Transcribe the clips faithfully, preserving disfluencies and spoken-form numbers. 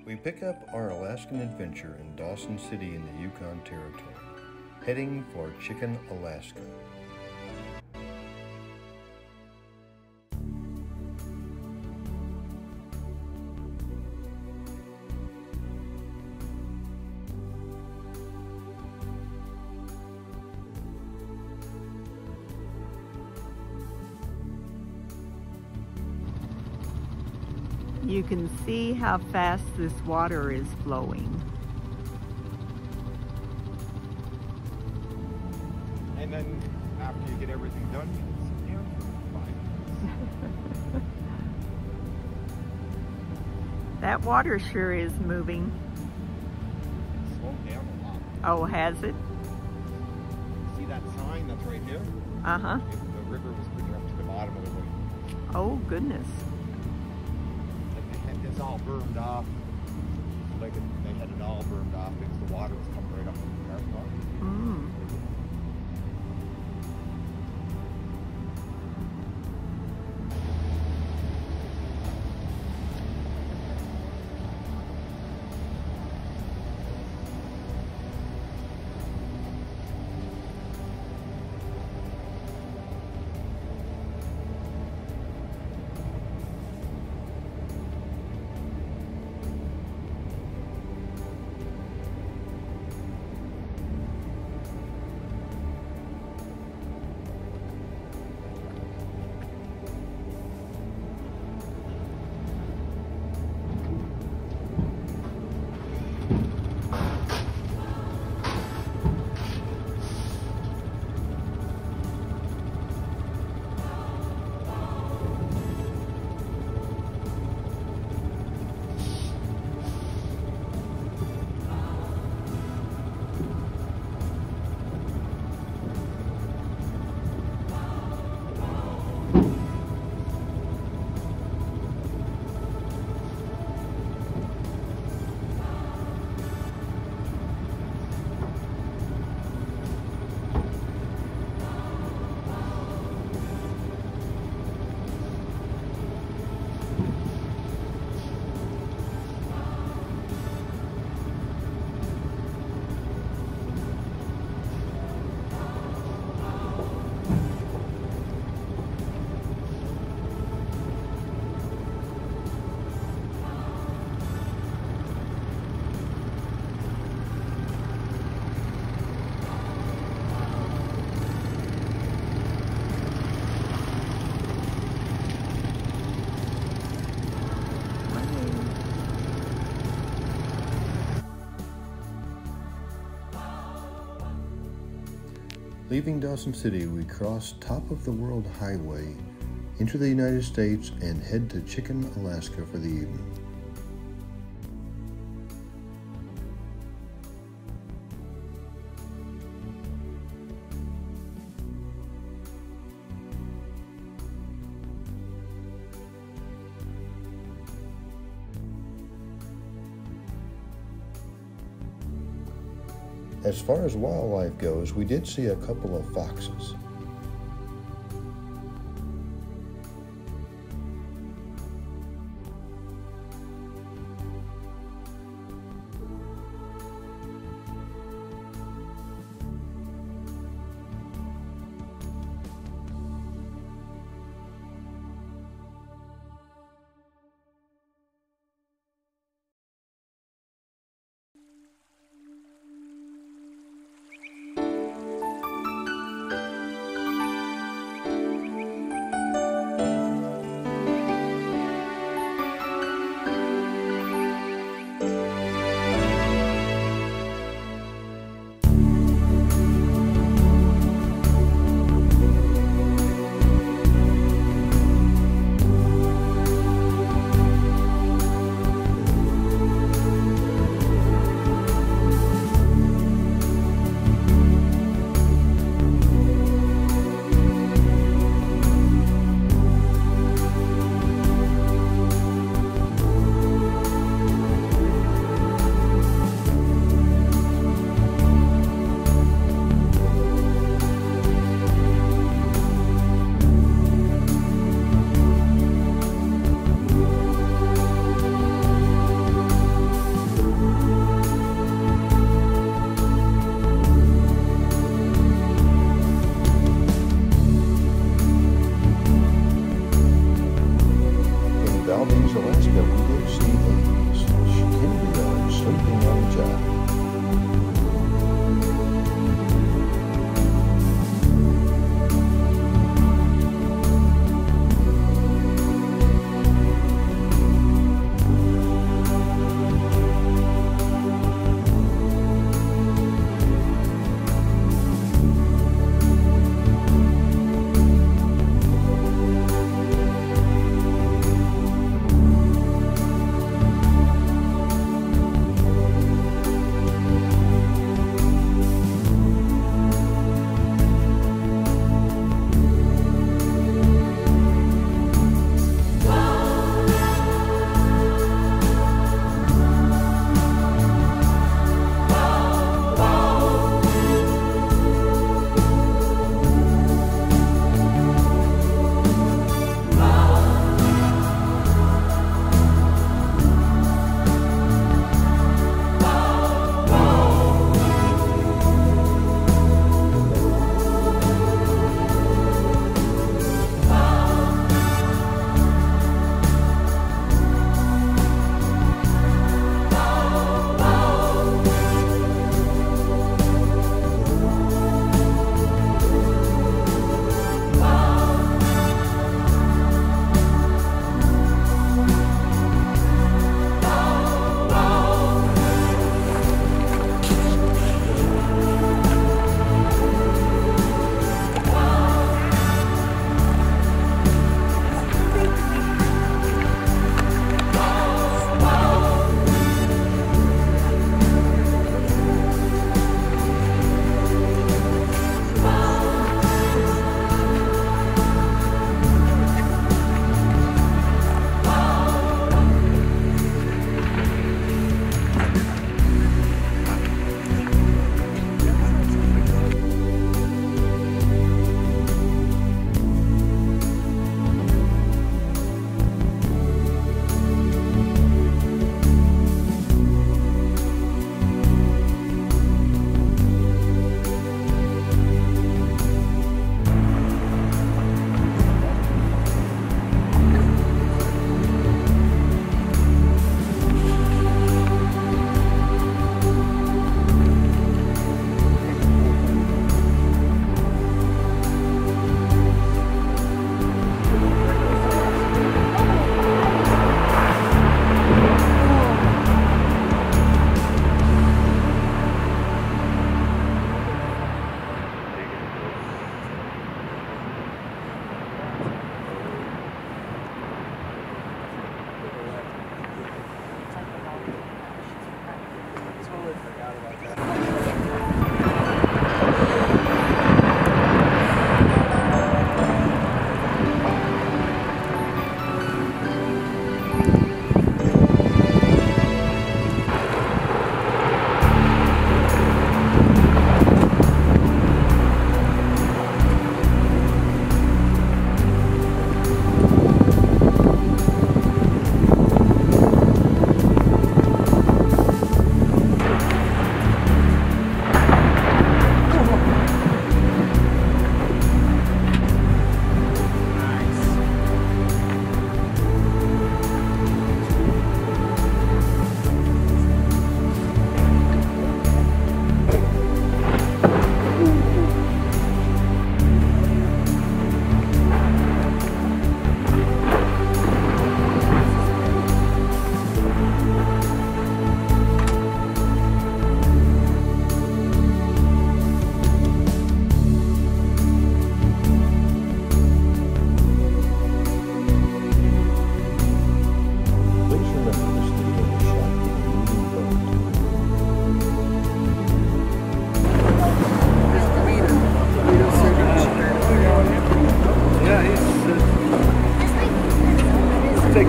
We pick up our Alaskan adventure in Dawson City in the Yukon Territory, heading for Chicken, Alaska. You can see how fast this water is flowing. And then after you get everything done, you can sit down for five minutes. That water sure is moving. It's slowed down a lot. Oh, has it? See that sign that's right here? Uh-huh. The river was bringing up to the bottom of the lake. Oh, goodness. It's all burned off. Like it, they had it all burned off because the water was coming right up from the parking lot. Mm. Leaving Dawson City, we cross Top of the World Highway into the United States and head to Chicken, Alaska for the evening. As far as wildlife goes, we did see a couple of foxes.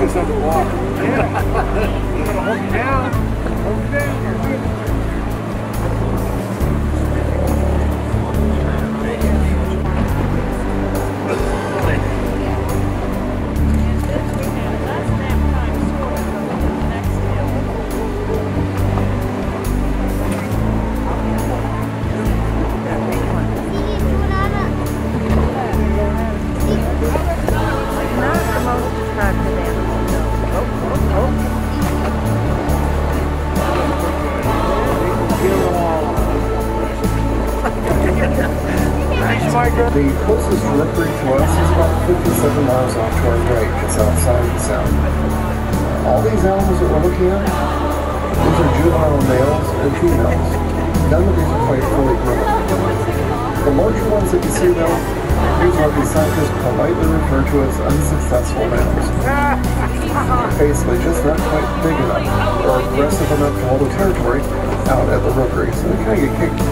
focus on the water. Yeah. You gotta hold it down. Hold it down. The closest rookery to us is about fifty-seven miles off to our right, just outside of the sound. All these animals that we're looking at, these are juvenile males and females. None of these are quite fully grown. The larger ones that you see though, these are what the scientists politely refer to as unsuccessful males. Basically just not quite big enough or aggressive enough to hold a territory out at the rookery, so they kind of get kicked.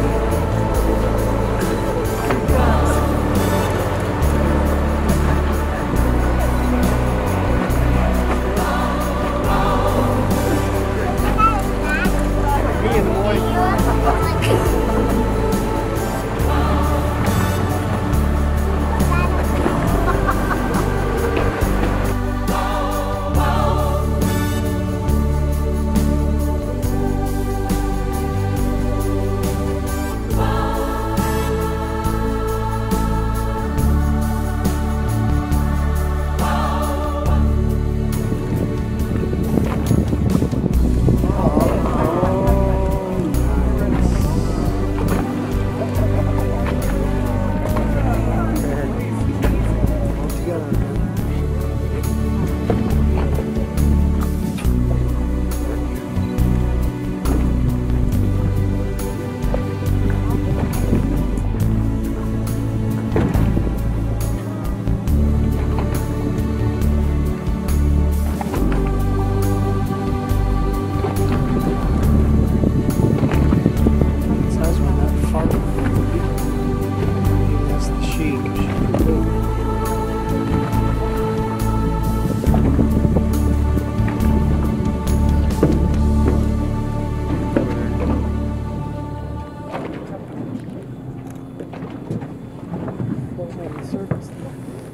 Surface.